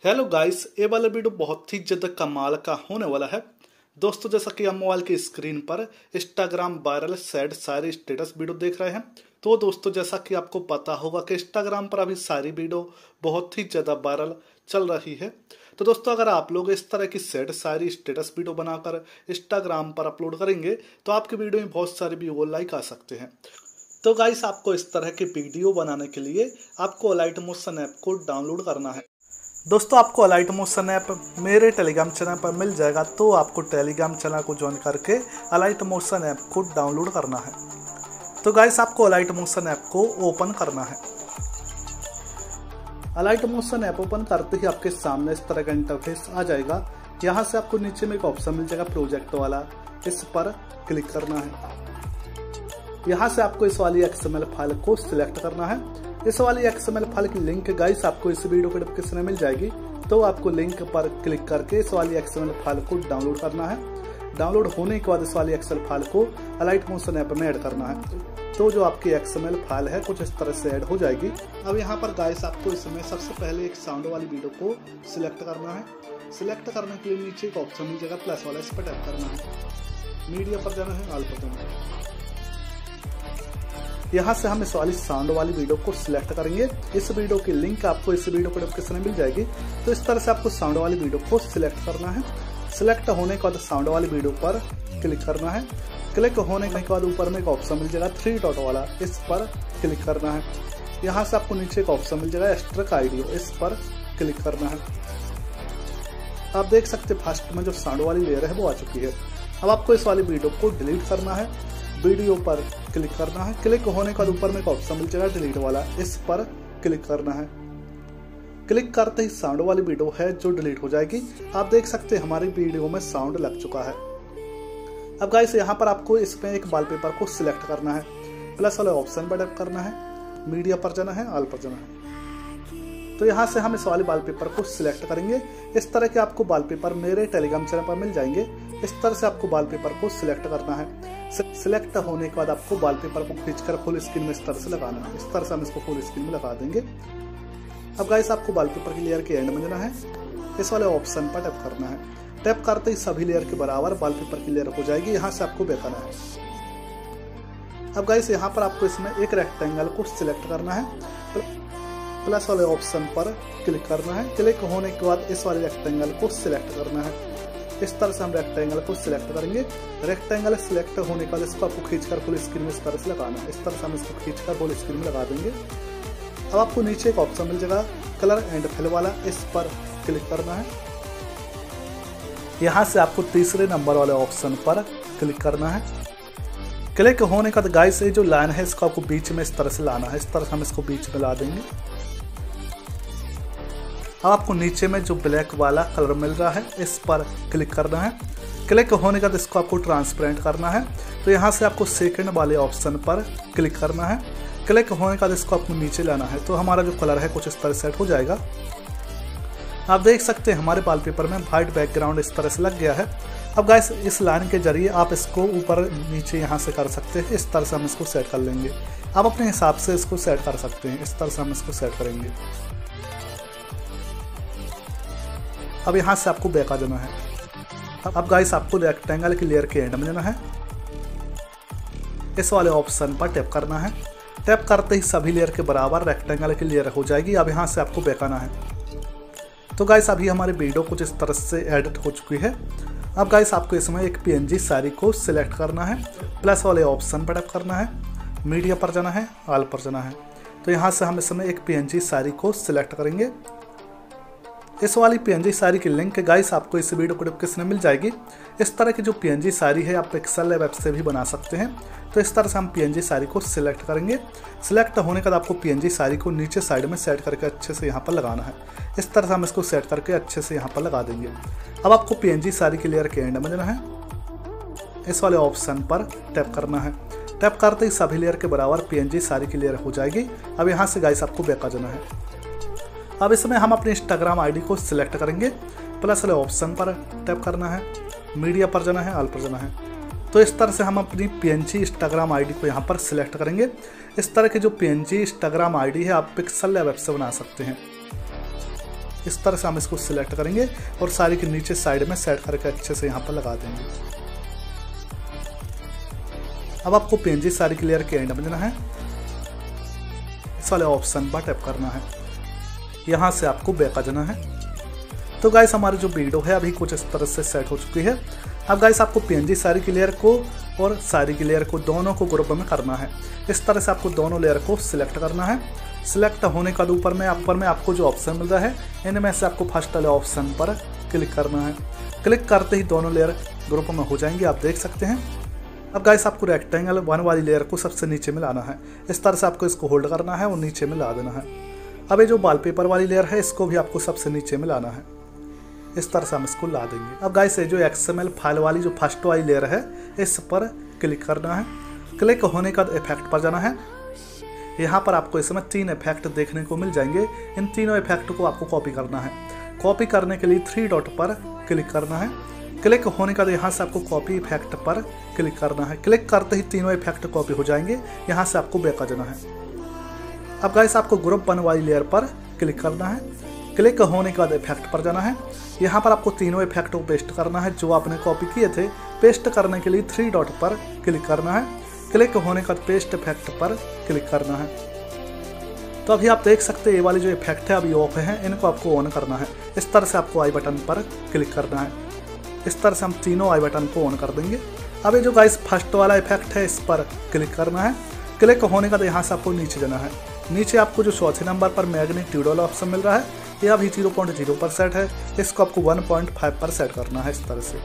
Hello guys, ये वाला video बहुत ही ज़्यादा कमाल का होने वाला है। दोस्तों, जैसा कि आप मोबाइल की स्क्रीन पर इंस्टाग्राम वायरल सैड सारी स्टेटस वीडियो देख रहे हैं, तो दोस्तों जैसा कि आपको पता होगा कि इंस्टाग्राम पर अभी सारी वीडियो बहुत ही ज़्यादा वायरल चल रही है। तो दोस्तों, अगर आप लोग इस तरह की सैड सारी स्टेटस वीडियो बनाकर इंस्टाग्राम पर अपलोड करेंगे तो आपकी वीडियो में बहुत सारे व्यू लाइक आ सकते हैं। तो गाइस, आपको इस तरह की वीडियो बनाने के लिए आपको अलाइट मोशन ऐप को डाउनलोड करना है। दोस्तों, आपको अलाइट मोशन ऐप मेरे टेलीग्राम चैनल पर मिल जाएगा, तो आपको टेलीग्राम चैनल को ज्वाइन करके अलाइट मोशन ऐप को डाउनलोड करना है। तो गाइस, आपको अलाइट मोशन ऐप को ओपन करना है। अलाइट मोशन ऐप ओपन करते ही आपके सामने इस तरह का इंटरफेस आ जाएगा। यहाँ से आपको नीचे में एक ऑप्शन मिल जाएगा प्रोजेक्ट वाला, इस पर क्लिक करना है। यहाँ से आपको इस वाली XML फाइल को सिलेक्ट करना है। इस वाली XML फाइल की लिंक गाइस आपको इस वीडियो के डिस्क्रिप्शन में मिल जाएगी, तो आपको लिंक पर क्लिक करके इस वाली XML फाइल को डाउनलोड करना है। डाउनलोड होने के बाद इस वाली XML फाइल को अलाइट मोशन ऐप में ऐड करना है। तो जो आपकी XML फाइल है कुछ इस तरह से ऐड हो जाएगी। अब यहाँ पर गाइस आपको इसमें सबसे पहले एक साउंड वाली वीडियो को सिलेक्ट करना है। सिलेक्ट करने के लिए नीचे एक ऑप्शन मिल जाएगा प्लस वाला, इस पर टैप करना है। मीडिया पर जाना है, ऑल पर जाना है। यहाँ से हम इस वाली साउंड वाली वीडियो को सिलेक्ट करेंगे। इस वीडियो की लिंक आपको इस वीडियो को डिस्क्रिप्शन में मिल जाएगी। तो इस तरह से आपको साउंड वाली वीडियो को सिलेक्ट करना है। सिलेक्ट होने के बाद साउंड वाली वीडियो पर क्लिक करना है। क्लिक होने के बाद ऊपर में एक ऑप्शन मिल जाएगा 3 डॉट वाला, इस पर क्लिक करना है। यहाँ से आपको नीचे एक ऑप्शन मिल जाएगा एक्सट्रैक्ट आइडियो, इस पर क्लिक करना है। आप देख सकते फर्स्ट में जो साउंड वाली लेयर है वो आ चुकी है। अब आपको इस वाली वीडियो को डिलीट करना है। वीडियो पर क्लिक करना है। क्लिक होने के बाद ऊपर में एक ऑप्शन मिल जाएगा डिलीट वाला, इस पर क्लिक करना है। क्लिक करते ही साउंड वाली वीडियो है जो डिलीट हो जाएगी। आप देख सकते हैं हमारी वीडियो में साउंड लग चुका है। अब गाइस, यहाँ पर आपको इसमें एक वॉलपेपर को सिलेक्ट करना है। प्लस वाले ऑप्शन पर टैप करना है, मीडिया पर जाना है, ऑल पर जाना है। तो यहाँ से हम इस वाले वॉलपेपर को सिलेक्ट करेंगे। इस तरह के आपको वॉलपेपर मेरे टेलीग्राम चैनल पर मिल जाएंगे। इस तरह से आपको वॉलपेपर को सिलेक्ट करना है। सिलेक्ट होने के बाद आपको वॉलपेपर को खींचकर फुल स्क्रीन में इस तरह से लगाना है। इस तरह से हम इसको फुल स्क्रीन में लगा देंगे। अब गाइस, आपको वॉलपेपर की लेयर के एंड में जाना है। इस वाले ऑप्शन पर टैप करना है। टैप करते ही सभी लेयर के बराबर वॉलपेपर की लेयर हो जाएगी। यहाँ से आपको बेचना है। अब गाइस, यहाँ पर आपको इसमें एक रेक्टेंगल को सिलेक्ट करना है। प्लस वाले ऑप्शन पर क्लिक करना है। क्लिक होने के बाद इस वाले रेक्टेंगल को सिलेक्ट करना है। इस तरह से हम रेक्टेंगल को सिलेक्ट करेंगे। रेक्टेंगल सिलेक्ट होने के बाद इसको आपको खींचकर फुल स्क्रीन में इस तरह से लगाना है। इस तरह से हम इसको खींचकर फुल स्क्रीन में लगा देंगे। अब आपको नीचे एक ऑप्शन मिल जाएगा कलर एंड फिल वाला, इस पर क्लिक करना है। यहाँ से आपको तीसरे नंबर वाले ऑप्शन पर क्लिक करना है। क्लिक होने का गाइस ये जो लाइन है इसको आपको बीच में इस तरह से लाना है। इस तरह से हम इसको बीच में ला देंगे। अब आपको नीचे में जो ब्लैक वाला कलर मिल रहा है इस पर क्लिक करना है। क्लिक होने का इसको आपको ट्रांसपेरेंट करना है। तो यहाँ से आपको सेकंड वाले ऑप्शन पर क्लिक करना है। क्लिक होने का इसको आपको नीचे लाना है। तो हमारा जो कलर है कुछ इस तरह सेट हो जाएगा। आप देख सकते हैं हमारे वॉलपेपर में वाइट बैकग्राउंड इस तरह से लग गया है। अब गाइस, इस लाइन के जरिए आप इसको ऊपर नीचे यहाँ से कर सकते हैं। इस तरह से हम इसको सेट कर लेंगे। आप अपने हिसाब से इसको सेट कर सकते हैं। इस तरह से हम इसको सेट करेंगे। अब यहाँ से आपको बैक आ जाना है। अब गाइस, आपको रेक्टेंगल की लेयर के एंड में जाना है। इस वाले ऑप्शन पर टैप करना है। टैप करते ही सभी लेयर के बराबर रेक्टेंगल की लेयर हो जाएगी। अब यहाँ से आपको बैक आना है। तो गाइस, अभी हमारी वीडियो कुछ इस तरह से एडिट हो चुकी है। अब गाइस, आपको इसमें एक PNG सारी को सिलेक्ट करना है। प्लस वाले ऑप्शन पर टैप करना है, मीडिया पर जाना है, ऑल पर जाना है। तो यहाँ से हम इसमें एक PNG सारी को सिलेक्ट करेंगे। इस वाली PNG सारी की लिंक गाइस आपको इस वीडियो को डिस्क्रिप्शन में मिल जाएगी। इस तरह की जो PNG सारी है आप पिक्सेल लैब ऐप से भी बना सकते हैं। तो इस तरह से हम PNG सारी को सिलेक्ट करेंगे। सिलेक्ट होने के बाद आपको PNG सारी को नीचे साइड में सेट करके अच्छे से यहाँ पर लगाना है। इस तरह से हम इसको सेट करके अच्छे से यहाँ पर लगा देंगे। अब आपको PNG सारी की लेयर के एंड में जाना है। इस वाले ऑप्शन पर टैप करना है। टैप करते ही सभी लेयर के बराबर PNG सारी की लेयर हो जाएगी। अब यहाँ से गाइस आपको बैक आ जाना है। अब इसमें हम अपने इंस्टाग्राम आईडी को सिलेक्ट करेंगे। प्लस वाले ऑप्शन पर टैप करना है, मीडिया पर जाना है, ऑल पर जाना है। तो इस तरह से हम अपनी PNG इंस्टाग्राम आईडी को यहाँ पर सिलेक्ट करेंगे। इस तरह की जो PNG इंस्टाग्राम आईडी है आप पिक्सेल लैब ऐप से बना सकते हैं। इस तरह से हम इसको सिलेक्ट करेंगे और सारी के नीचे साइड में सेट करके अच्छे से यहाँ पर लगा देंगे। अब आपको पीएनजी सारी की लेयर के एंड में देना है, इस वाले ऑप्शन पर टैप करना है, यहाँ से आपको बैक आ जाना है। तो गाइस हमारी जो वीडियो है अभी कुछ इस तरह से सेट हो चुकी है। अब गाइस आपको पीएनजी सारी की लेयर को और सारी की लेयर को दोनों को ग्रुप में करना है। इस तरह से आपको दोनों लेयर को सिलेक्ट करना है। सिलेक्ट होने के बाद ऊपर में आपको जो ऑप्शन मिल रहा है इनमें से आपको फर्स्ट वाले ऑप्शन पर क्लिक करना है। क्लिक करते ही दोनों लेयर ग्रुप में हो जाएंगे, आप देख सकते हैं। अब गाइस आपको रेक्टेंगल 1 वाली लेयर को सबसे नीचे में लाना है। इस तरह से आपको इसको होल्ड करना है और नीचे में ला देना है। अब ये जो वॉलपेपर वाली लेयर है इसको भी आपको सबसे नीचे में लाना है, इस तरह से हम इसको ला देंगे। अब गाइस ये जो XML फाइल वाली जो फर्स्ट वाली लेयर है इस पर क्लिक करना है। क्लिक होने का इफेक्ट पर जाना है। यहाँ पर आपको इसमें 3 इफेक्ट देखने को मिल जाएंगे। इन तीनों इफेक्ट को आपको कॉपी करना है। कॉपी करने के लिए 3 डॉट पर क्लिक करना है। क्लिक होने का यहाँ से आपको कॉपी इफेक्ट पर क्लिक करना है। क्लिक करते ही तीनों इफेक्ट कॉपी हो जाएंगे, यहाँ से आपको बैक आ जाना है। अब गाइस आपको ग्रुप 1 वाली लेयर पर क्लिक करना है। क्लिक होने के बाद इफेक्ट पर जाना है। यहाँ पर आपको तीनों इफेक्ट को पेस्ट करना है जो आपने कॉपी किए थे। पेस्ट करने के लिए 3 डॉट पर क्लिक करना है। क्लिक होने के बाद पेस्ट इफेक्ट पर क्लिक करना है। तो अभी आप देख सकते हैं ये वाली जो इफेक्ट है अभी ऑफ है, इनको आपको ऑन करना है। इस तरह से आपको आई बटन पर क्लिक करना है। इस तरह से हम तीनों आई बटन को ऑन कर देंगे। अब ये जो गाइस फर्स्ट वाला इफेक्ट है इस पर क्लिक करना है। क्लिक होने का यहाँ से आपको नीचे जाना है। नीचे आपको जो चौथे नंबर पर मैग्नीट्यूड वाला ऑप्शन मिल रहा है ये अभी 0.0 पर सेट है, इसको आपको 1.5 पर सेट करना है, इस तरह से।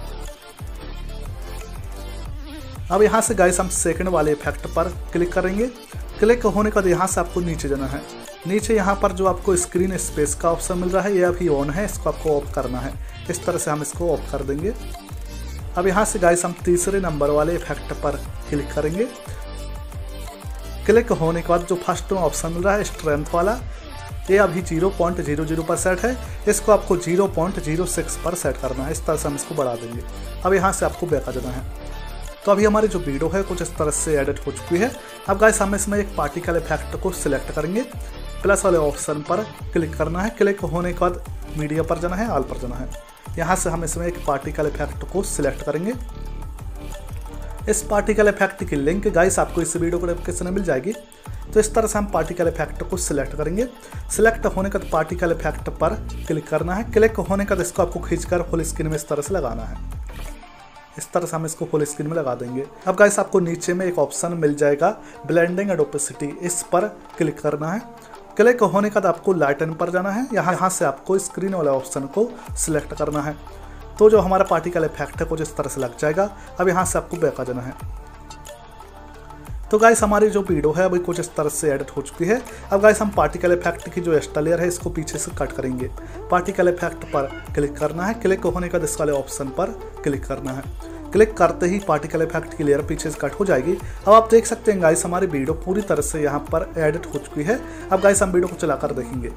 अब यहाँ से गाइस हम सेकंड वाले इफेक्ट पर क्लिक करेंगे। क्लिक होने के बाद यहाँ से आपको नीचे जाना है। नीचे यहाँ पर जो आपको स्क्रीन स्पेस का ऑप्शन मिल रहा है ये अभी ऑन है, इसको आपको ऑफ करना है। इस तरह से हम इसको ऑफ कर देंगे। अब यहाँ से गाइस हम तीसरे नंबर वाले इफेक्ट पर क्लिक करेंगे। क्लिक होने के बाद जो फर्स्ट ऑप्शन मिल रहा है स्ट्रेंथ वाला ये अभी 0.00 पर सेट है, इसको आपको 0.06 पर सेट करना है। इस तरह से हम इसको बढ़ा देंगे। अब यहाँ से आपको बैक आ जाना है। तो अभी हमारी जो वीडियो है कुछ इस तरह से एडिट हो चुकी है। अब गाइस हम इसमें एक पार्टिकल इफेक्ट को सिलेक्ट करेंगे। प्लस वाले ऑप्शन पर क्लिक करना है। क्लिक होने के बाद मीडिया पर जाना है, ऑल पर जाना है। यहाँ से हम इसमें एक पार्टिकल इफेक्ट को सिलेक्ट करेंगे। इस पार्टिकल इफेक्ट की लिंक गाइस आपको इस वीडियो को डिस्क्रिप्शन में मिल जाएगी। तो इस तरह से हम पार्टिकल इफेक्ट को सिलेक्ट करेंगे। सिलेक्ट होने का पार्टिकल इफेक्ट पर क्लिक करना है। क्लिक होने का इसको आपको खींचकर फुल स्क्रीन में इस तरह से लगाना है। इस तरह से हम इसको फुल स्क्रीन में लगा देंगे। अब गाइस आपको नीचे में एक ऑप्शन मिल जाएगा ब्लेंडिंग एंड ओपेसिटी, इस पर क्लिक करना है। क्लिक होने का आपको लाइटन पर जाना है। यहाँ से आपको स्क्रीन वाले ऑप्शन को सिलेक्ट करना है। तो जो हमारा पार्टिकल इफेक्ट है कुछ इस तरह से लग जाएगा। अब यहाँ से आपको बैक आ जाना है। तो गाइस हमारी जो वीडियो है अभी कुछ इस तरह से एडिट हो चुकी है। अब गाइस हम पार्टिकल इफेक्ट की जो एक्स्ट्रा लेयर है इसको पीछे से कट करेंगे। पार्टिकल इफेक्ट पर क्लिक करना है। क्लिक होने का इस वाले ऑप्शन पर क्लिक करना है। क्लिक करते ही पार्टिकल इफेक्ट की लेयर पीछे से कट हो जाएगी। अब आप देख सकते हैं गाइस हमारी वीडियो पूरी तरह से यहाँ पर एडिट हो चुकी है। अब गाइस हम वीडियो को चलाकर देखेंगे।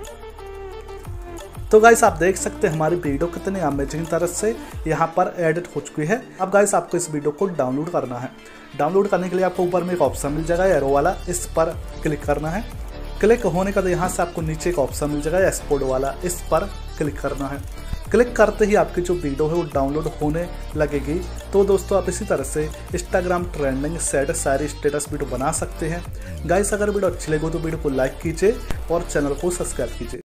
तो गाइस आप देख सकते हैं हमारी वीडियो कितने अमेजिंग तरह से यहाँ पर एडिट हो चुकी है। अब गाइस आपको इस वीडियो को डाउनलोड करना है। डाउनलोड करने के लिए आपको ऊपर में एक ऑप्शन मिल जाएगा एरो वाला, इस पर क्लिक करना है। क्लिक होने का यहाँ से आपको नीचे एक ऑप्शन मिल जाएगा एक्सपोर्ट वाला, इस पर क्लिक करना है। क्लिक करते ही आपकी जो वीडियो है वो डाउनलोड होने लगेगी। तो दोस्तों आप इसी तरह से इंस्टाग्राम ट्रेंडिंग सैड सारी स्टेटस वीडियो बना सकते हैं। गाइस अगर वीडियो अच्छी लगे तो वीडियो को लाइक कीजिए और चैनल को सब्सक्राइब कीजिए।